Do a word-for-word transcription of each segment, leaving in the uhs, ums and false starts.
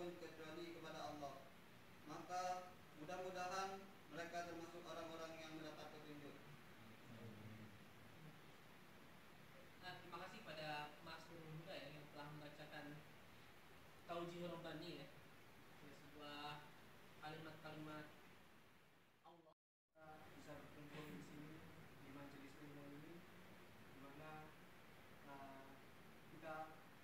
apapun kecuali kepada Allah. Maka mudah-mudahan mereka termasuk orang-orang yang mendapat petunjuk. Nah, terima kasih pada Mas Nurul Huda ya, yang telah membacakan Taujih Rabbani ya, ya sebuah kalimat-kalimat Allah. Kita bisa berkumpul di sini di majelis ilmu ini, di mana uh, kita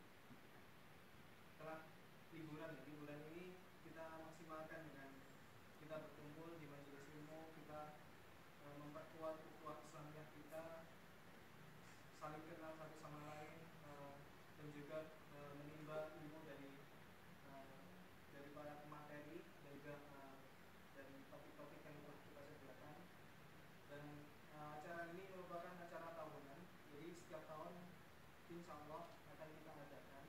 telah liburan ya. Liburan ini kita maksimalkan dengan kita berkumpul di majelis ilmu, kita uh, memperkuat ukhuwah Islamiyah kita, saling kenal satu sama lain, uh, dan juga uh, menimba ilmu dari uh, dari para pemateri dan juga uh, dari topik-topik yang telah kita sediakan. Dan uh, acara ini merupakan acara tahunan, jadi setiap tahun insya Allah akan kita adakan.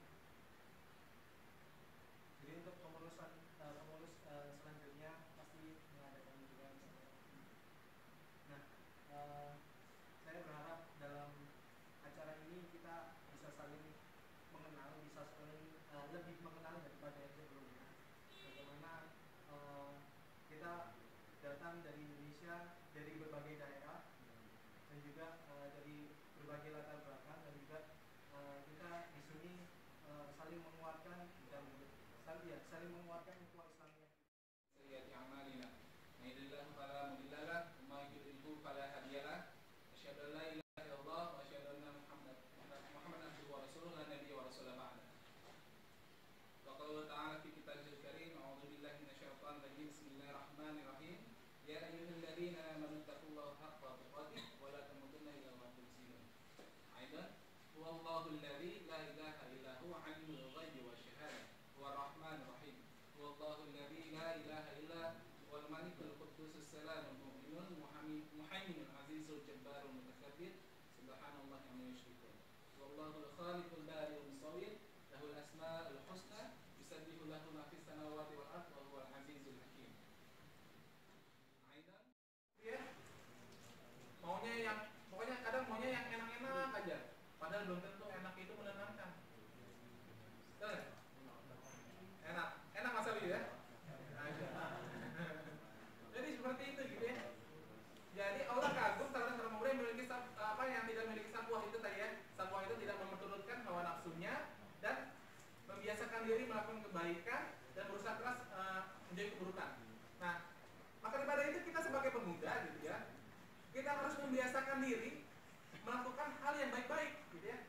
Jadi untuk pengurusan uh, pengurus uh, selanjutnya pasti mengadakan juga. Nah, uh, saya berharap dalam acara ini kita bisa saling mengenal, bisa saling uh, lebih mengenal daripada yang sebelumnya. Bagaimana uh, kita datang dari Indonesia, dari berbagai daerah, dan juga uh, dari berbagai latar belakang, dan juga uh, kita di sini uh, saling menguatkan dan saling, ya, saling menguatkan ukhuwah Islamiyah. Sayyati a'malina, man yahdihillahu fala mudilla lahu, wa man yudlil fala hadiya lahu. Asyhadu an la ilaha illallah wa asyhadu anna Muhammad Muhammadan abduhu wa rasuluhu la nabiyya wa rasula ba'da. Wa qala ta'ala fi kitabihil karim, a'udzu billahi minasyaitonir rajim. Bismillahirrahmanirrahim. Ya ayyuhalladzina amanu taqullaha haqqa tuqatih wa la tamutunna illa wa antum muslimun. Aidan, huwallahul ladzi la ilaha illa huwa 'alimul ghaibi wasyahadah, huwar rahmanir rahim. Huwallahul ladzi la ilaha illa huwal malikul quddusus salamul mu'minul muhaiminul azizul jabbarul mutakabbir. Subhanallah amma yusyrikun. Wallahul khaliqul bari'ul musawwir, lahul asmaul husna, yusabbihu lahu ma fis samawati wal ardh wa huwal azizul hakim. Aidan, ya. Maunya yang pokoknya kadang maunya yang enak-enak aja. Padahal belum tentu enak itu menenangkan. Betul? Enak, enak Mas Ali ya? Aja. Jadi seperti itu gitu ya. Jadi Allah kagum terhadap orang muda yang memiliki apa yang tidak memiliki sakwah itu tadi ya. Sakwah itu tidak memperturutkan hawa nafsunya dan membiasakan diri melakukan kebaikan dan berusaha keras uh, menjauhi keburukan. Nah, maka daripada itu kita sebagai pemuda gitu ya, kita harus membiasakan diri melakukan hal yang baik-baik gitu ya.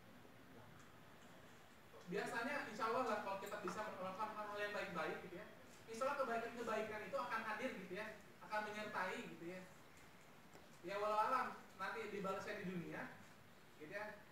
Biasanya insya Allah lah, kalau kita bisa melakukan hal yang baik-baik gitu ya, insya Allah kebaikan-kebaikan itu akan hadir gitu ya, akan menyertai gitu ya. Ya walau alam nanti dibalasnya di dunia gitu ya,